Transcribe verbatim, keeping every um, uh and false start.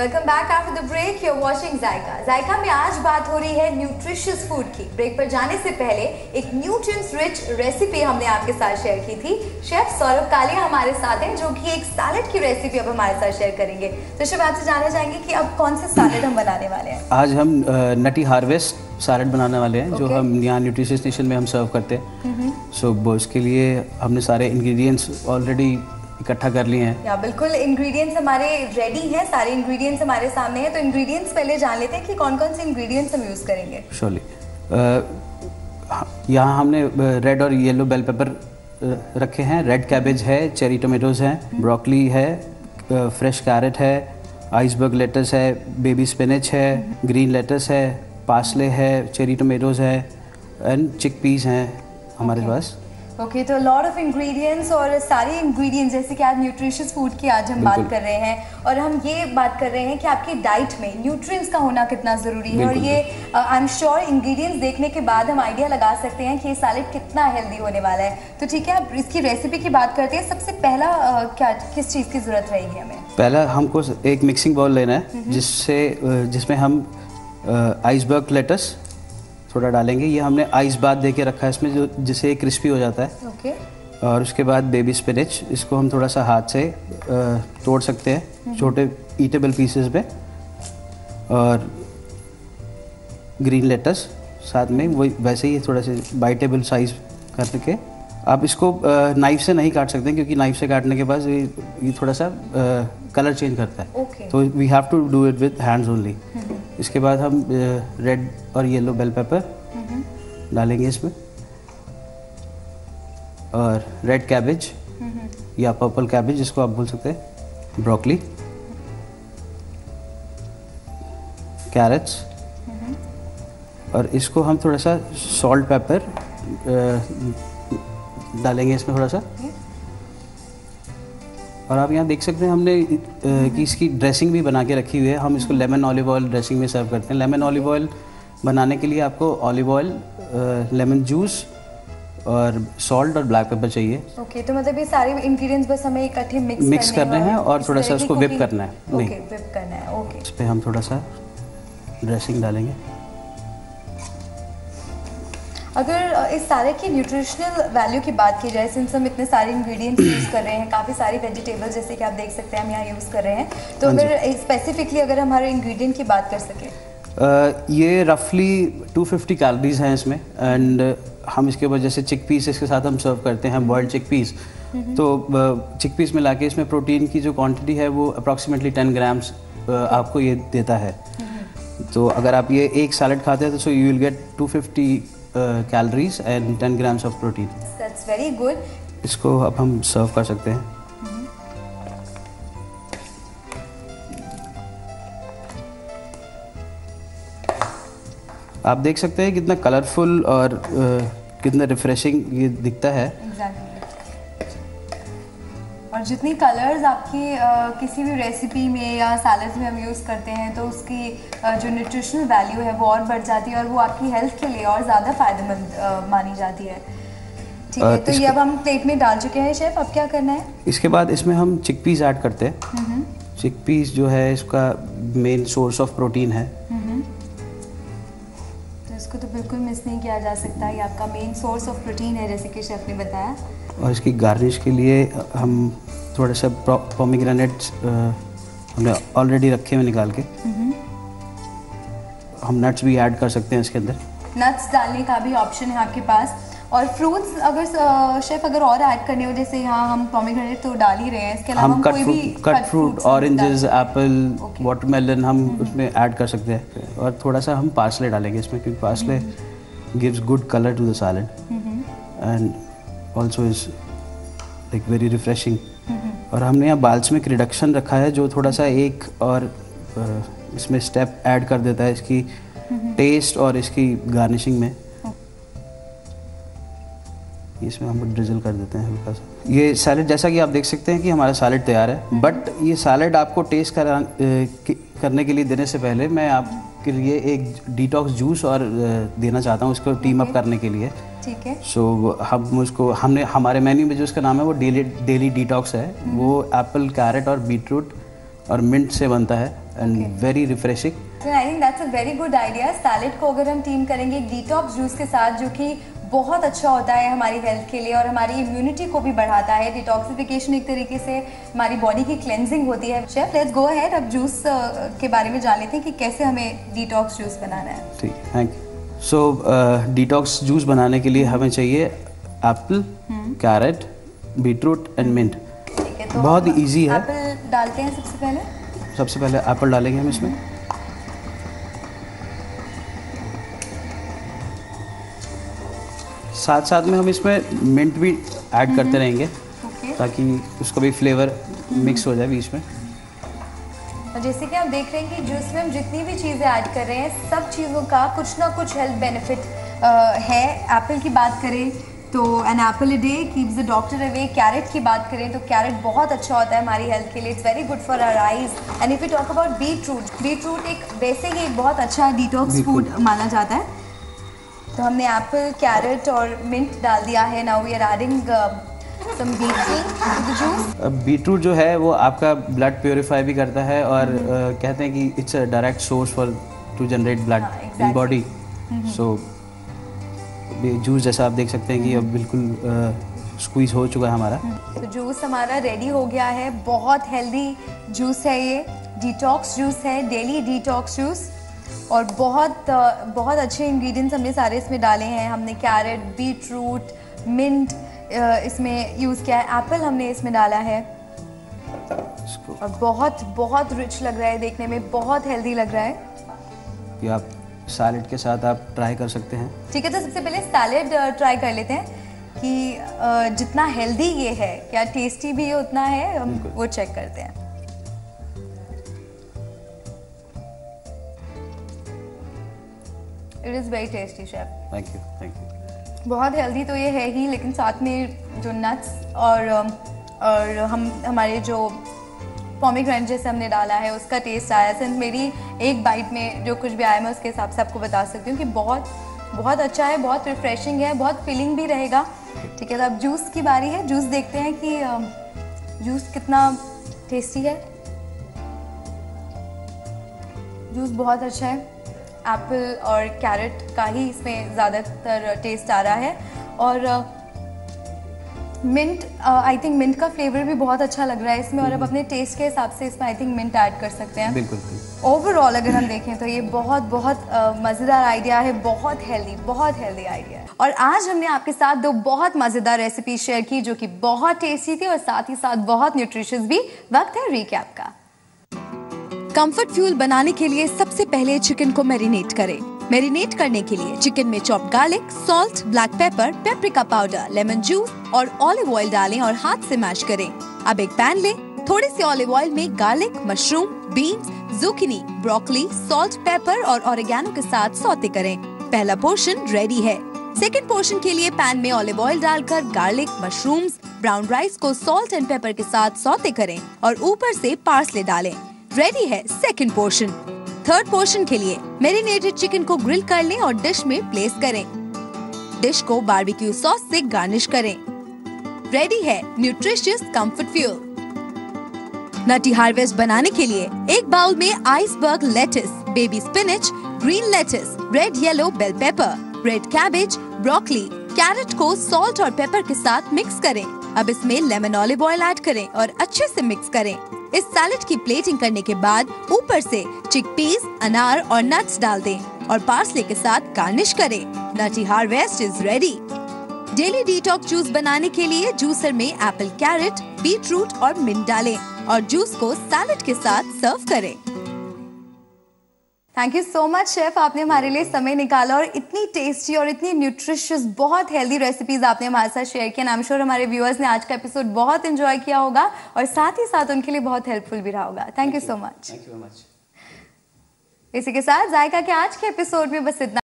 Welcome back after the break. You are watching Zaika. Zaika में आज बात हो रही है न्यूट्रिशियस फूड की। ब्रेक पर जाने से पहले एक न्यूट्रिएंट्स रिच रेसिपी हमने आपके साथ शेयर की थी। शेफ सौरभ कालिया हमारे साथ हैं जो कि एक सैलेड की रेसिपी अब हमारे साथ शेयर करेंगे। तो शेफ आपसे जानना चाहेंगे कि अब कौन से सैलेड हम बनाने वाले हैं? आज हम नटी हार्वेस्ट सैलेड बनाने वाले हैं, okay. जो हम यहाँ न्यूट्रिशियस नेशन में हम सर्व करते हैं। सो so, उसके लिए हमने सारे इंग्रेडिएंट्स ऑलरेडी इकट्ठा कर लिए हैं। या बिल्कुल, इंग्रेडिएंट्स हमारे रेडी हैं, सारे इंग्रेडिएंट्स हमारे सामने हैं। तो इंग्रेडिएंट्स पहले जान लेते हैं कि कौन कौन से इंग्रेडिएंट्स हम यूज़ करेंगे। श्योरली। यहाँ हमने रेड और येलो बेल पेपर रखे हैं, रेड कैबेज है, चेरी टोमेटोज हैं, ब्रोकली है, फ्रेश कैरेट है, आइसबर्ग लेटस है, बेबी स्पिनच है, ग्रीन लेटस है, पार्सले है, चेरी टोमेटोज है एंड चिकपीस हैं हमारे okay. पास। ओके, तो लॉट ऑफ इंग्रेडिएंट्स और सारे इंग्रेडिएंट्स जैसे कि आज न्यूट्रिशियस फूड की आज हम बात कर रहे हैं और हम ये बात कर रहे हैं कि आपकी डाइट में न्यूट्रिएंट्स का होना कितना ज़रूरी है। और ये आई एम श्योर इंग्रेडिएंट्स देखने के बाद हम आइडिया लगा सकते हैं कि ये सैलेड कितना हेल्दी होने वाला है। तो ठीक है, अब इसकी रेसिपी की बात करते हैं। सबसे पहला uh, क्या किस चीज़ की ज़रूरत रहेगी हमें? पहला हमको एक मिक्सिंग बाउल लेना है जिससे जिसमें हम आइसबर्ग लेटस थोड़ा डालेंगे। ये हमने आइस बात दे के रखा है इसमें, जो जिससे क्रिस्पी हो जाता है। ओके। और उसके बाद बेबी स्पिनच, इसको हम थोड़ा सा हाथ से आ, तोड़ सकते हैं छोटे ईटेबल पीसेस में। और ग्रीन लेटस साथ में वही वैसे ही थोड़ा से बाइटेबल साइज करके। आप इसको नाइफ से नहीं काट सकते क्योंकि नाइफ से काटने के बाद ये, ये थोड़ा सा कलर चेंज करता है। okay. तो we have to do it with hands only. इसके बाद हम रेड और येलो बेल पेपर डालेंगे इसमें, और रेड कैबेज या पर्पल कैबेज जिसको आप बोल सकते हैं, ब्रोकली, कैरेट्स, और इसको हम थोड़ा सा सॉल्ट पेपर डालेंगे इसमें थोड़ा सा। और आप यहाँ देख सकते हैं हमने कि इसकी ड्रेसिंग भी बना के रखी हुई है। हम इसको लेमन ऑलिव ऑयल ड्रेसिंग में सर्व करते हैं। लेमन ऑलिव ऑयल बनाने के लिए आपको ऑलिव ऑयल, लेमन जूस और सॉल्ट और ब्लैक पेपर चाहिए। ओके okay, तो मतलब ये सारे इंग्रेडिएंट्स बस हमें इकट्ठे मिक्स मिक्स करने हैं और थोड़ा सा उसको विप करना है। नहीं, विप करना है। ओके, इस पर हम थोड़ा सा ड्रेसिंग डालेंगे। अगर इस सारे की न्यूट्रिशनल वैल्यू की बात की जाए, सिंस हम इतने सारे इंग्रेडिएंट्स यूज़ कर रहे हैं, काफ़ी सारी वेजिटेबल्स जैसे कि आप देख सकते हैं हम यहाँ यूज़ कर रहे हैं, तो अगर स्पेसिफिकली अगर हम हमारे इंग्रेडिएंट की बात कर सकें। uh, ये रफली टू फिफ्टी कैलोरीज हैं इसमें। एंड uh, हम इसके ऊपर जैसे चिक पीस इसके साथ हम सर्व करते हैं, बॉइल्ड चिक पीस। तो चिक पीस मिला के इसमें प्रोटीन की जो क्वान्टिटी है वो अप्रॉक्सीमेटली टेन ग्राम्स आपको ये देता है। तो अगर आप ये एक सैलेड खाते हैं तो so you will get two fifty calories and ten grams of protein. That's very good. इसको अब हम सर्व कर सकते हैं। आप देख सकते हैं कितना कलरफुल और uh, कितना रिफ्रेशिंग ये दिखता है। exactly. और जितनी कलर्स आपकी uh, किसी भी रेसिपी में या सैलड्स में हम यूज़ करते हैं तो उसकी uh, जो न्यूट्रिशनल वैल्यू है वो और बढ़ जाती है और वो आपकी हेल्थ के लिए और ज़्यादा फायदेमंद uh, मानी जाती है। ठीक है, तो ये अब हम प्लेट में डाल चुके हैं शेफ, अब क्या करना है? इसके बाद इसमें हम चिकपीस ऐड करते हैं। चिकपीस जो है इसका मेन सोर्स ऑफ प्रोटीन है, तो इसको तो बिल्कुल मिस नहीं किया जा सकता। ये आपका मेन सोर्स ऑफ प्रोटीन है जैसे कि शेफ ने बताया। और इसकी गार्निश के लिए हम थोड़े से पोमीग्रेनेट्स हमने ऑलरेडी रखे हुए निकाल के हम नट्स भी ऐड कर सकते हैं इसके अंदर। नट्स डालने का भी ऑप्शन है आपके पास। और फ्रूट्स अगर शेफ अगर और ऐड करने हो, जैसे यहाँ हम पोमीग्रेनेट तो डाल ही रहे हैं, इसके अलावा हम cut fruit cut fruit oranges, apple, watermelon हम उसमें ऐड कर सकते हैं। और थोड़ा सा हम पार्सले डालेंगे इसमें क्योंकि parsley gives good colour to the salad and also is like very refreshing. और हमने यहाँ बाल्समिक रिडक्शन रखा है जो थोड़ा सा एक और इसमें स्टेप ऐड कर देता है इसकी टेस्ट और इसकी गार्निशिंग में। इसमें हम ड्रिजल कर देते हैं हल्का सा। ये सैलेड जैसा कि आप देख सकते हैं कि हमारा सैलेड तैयार है। बट ये सैलेड आपको टेस्ट करा करने के लिए देने से पहले मैं आपके लिए एक डिटॉक्स जूस और देना चाहता हूँ इसको टीम अप करने के लिए। ठीक है। सो so, हम उसको हमने हमारे मेन्यू में जो उसका नाम है वो डेली डेली डिटॉक्स है। वो एप्पल, कैरेट और बीटरूट और मिंट से बनता है। And very refreshing. I think that's a very good idea. Salad को अगर हम टीम करेंगे एक डिटॉक्स जूस के साथ, जो कि बहुत अच्छा होता है हमारी हेल्थ के लिए और हमारी इम्यूनिटी को भी बढ़ाता है। डिटॉक्सिफिकेशन एक तरीके से हमारी बॉडी की क्लेंजिंग होती है। शेफ लेट्स गो अहेड, अब जूस के बारे में जान लेते हैं कि कैसे हमें डिटॉक्स जूस बनाना है। ठीक है, thank you. So detox juice बनाने के लिए हमें चाहिए apple, carrot, beetroot and mint. ठीक है, तो बहुत इजी है। एप्पल डालते हैं सबसे पहले। सबसे पहले एप्पल डालेंगे हम इसमें। साथ साथ में हम इसमें मिंट भी ऐड करते रहेंगे ताकि उसका भी फ्लेवर मिक्स हो जाए बीच में। और जैसे कि आप देख रहे हैं कि जूस में हम जितनी भी चीज़ें ऐड कर रहे हैं, सब चीज़ों का कुछ ना कुछ हेल्थ बेनिफिट है। एप्पल की बात करें तो an apple a day keeps the doctor away. Carrot की बात करें तो कैरेट बहुत अच्छा होता है हमारी हेल्थ के लिए, it's very good for our eyes. And if you talk about beetroot, beetroot एक वैसे ही एक बहुत अच्छा डिटॉक्स फूड माना जाता है। तो हमने एप्पल, कैरेट और मिंट डाल दिया है। Now we are adding some beetroot to the juice. Beetroot जो है वो आपका ब्लड प्योरीफाई भी करता है और mm-hmm. uh, कहते हैं कि it's a direct source for to generate blood in body. So juice जैसा आप देख सकते हैं कि अब बिल्कुल स्क्वीज uh, हो चुका है हमारा। तो जूस हमारा रेडी हो गया है। बहुत हेल्दी जूस है ये, डिटॉक्स जूस है, डेली डिटॉक्स जूस। और बहुत बहुत अच्छे इंग्रेडिएंट्स हमने सारे इसमें डाले हैं। हमने कैरेट, बीटरूट, मिंट इसमें यूज़ किया है, एप्पल हमने इसमें डाला है और बहुत बहुत रिच लग रहा है देखने में, बहुत हेल्दी लग रहा है। ये आप सैलेड के साथ आप ट्राई कर सकते हैं। ठीक है, तो सबसे पहले सैलेड ट्राई कर लेते हैं कि जितना हेल्दी ये है, क्या टेस्टी भी ये उतना है, हम वो चेक करते हैं। It is very tasty chef. Thank you thank you. बहुत हेल्दी तो ये है ही, लेकिन साथ में जो नट्स और और हम हमारे जो पोमेग्रेनेट जैसे हमने डाला है उसका टेस्ट आया। सिर्फ मेरी एक बाइट में जो कुछ भी आया मैं उसके हिसाब से आपको बता सकती हूँ कि बहुत बहुत अच्छा है, बहुत रिफ्रेशिंग है, बहुत फिलिंग भी रहेगा। ठीक है, तो अब जूस की बारी है। जूस देखते हैं कि जूस कितना टेस्टी है। जूस बहुत अच्छा है। एप्पल और कैरेट का ही इसमें ज़्यादातर टेस्ट आ रहा है और मिंट, आई थिंक मिंट का फ्लेवर भी बहुत अच्छा लग रहा है इसमें। और अब अपने टेस्ट के हिसाब से इसमें आई थिंक मिंट ऐड कर सकते हैं। बिल्कुल। ओवरऑल अगर हम देखें तो ये बहुत बहुत मज़ेदार आइडिया है, बहुत हेल्दी, बहुत हेल्दी आइडिया है। और आज हमने आपके साथ दो बहुत मज़ेदार रेसिपी शेयर की जो कि बहुत टेस्टी थी और साथ ही साथ बहुत न्यूट्रिशियस भी। वक्त है रिकैप का। कंफर्ट फ्यूल बनाने के लिए सबसे पहले चिकन को मैरिनेट करें। मैरिनेट करने के लिए चिकन में chopped garlic, salt, black pepper, paprika powder, lemon juice और ऑलिव ऑयल डालें और हाथ से मैश करें। अब एक पैन लें, थोड़े से ऑलिव ऑयल में garlic, mushroom, beans, zucchini, broccoli, salt, pepper और ऑरिगेनो के साथ सौते करें। पहला पोर्शन रेडी है। सेकंड पोर्शन के लिए पैन में ऑलिव ऑयल डालकर गार्लिक, मशरूम्स, ब्राउन राइस को सॉल्ट एंड पेपर के साथ सौते करें और ऊपर से पार्सले डालें। रेडी है सेकंड पोर्शन। थर्ड पोर्शन के लिए मैरिनेटेड चिकन को ग्रिल कर लें और डिश में प्लेस करें। डिश को बारबेक्यू सॉस से गार्निश करें। रेडी है nutritious comfort fuel. Nutty harvest बनाने के लिए एक बाउल में iceberg lettuce, baby spinach, green lettuce, red yellow bell pepper, red cabbage, broccoli, carrot को सॉल्ट और पेपर के साथ मिक्स करें। अब इसमें लेमन ऑलिव ऑयल ऐड करें और अच्छे से मिक्स करें। इस सैलेड की प्लेटिंग करने के बाद ऊपर से चिकपीस, अनार और नट्स डाल दें और पार्सले के साथ गार्निश करें। Nutty harvest is ready. Daily detox juice बनाने के लिए जूसर में एप्पल, कैरेट, बीटरूट और मिंट डालें और जूस को सैलेड के साथ सर्व करें। Thank you so much chef, आपने हमारे लिए समय निकाला और इतनी टेस्टी और इतनी न्यूट्रिशियस, बहुत हेल्दी रेसिपीज आपने हमारे साथ शेयर किया। आई एम श्योर हमारे व्यूअर्स ने आज का एपिसोड बहुत एंजॉय किया होगा और साथ ही साथ उनके लिए बहुत हेल्पफुल भी रहा होगा। Thank you so much. Thank you very much. इसी के साथ जायका के आज के एपिसोड में बस इतना।